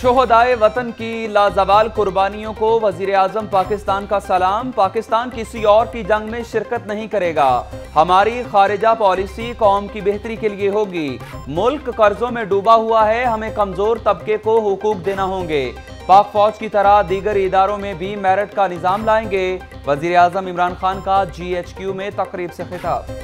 शोहदाए वतन की लाजवाल कुर्बानियों को वजीर आजम पाकिस्तान का सलाम। पाकिस्तान किसी और की जंग में शिरकत नहीं करेगा। हमारी खारिजा पॉलिसी कौम की बेहतरी के लिए होगी। मुल्क कर्जों में डूबा हुआ है, हमें कमजोर तबके को हुकूक देना होंगे। पाक फौज की तरह दीगर इदारों में भी मेरिट का निजाम लाएंगे। वजीर आजम इमरान खान का GHQ में तकरीब से खिताब।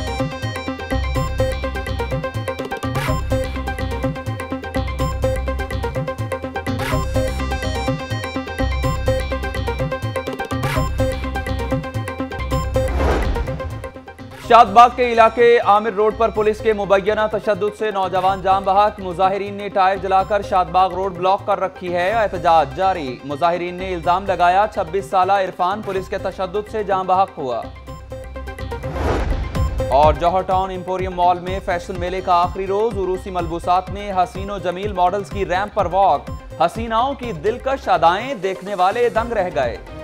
शादबाग के इलाके आमिर रोड पर पुलिस के मुबैना तशद्दुद से नौजवान जाम बहक। मुजाहिरीन ने टायर जलाकर शादबाग रोड ब्लॉक कर रखी है। एहतजाज जारी। मुजाहिरीन ने इल्जाम लगाया 26 साला इरफान पुलिस के तशद्दुद से जाम बहक हुआ। और जौहर टाउन एम्पोरियम मॉल में फैशन मेले का आखिरी रोज। उरूसी मलबूसात में हसीन व जमील मॉडल्स की रैंप पर वॉक। हसीनाओं की दिलकश अदाएं देखने वाले दंग रह गए।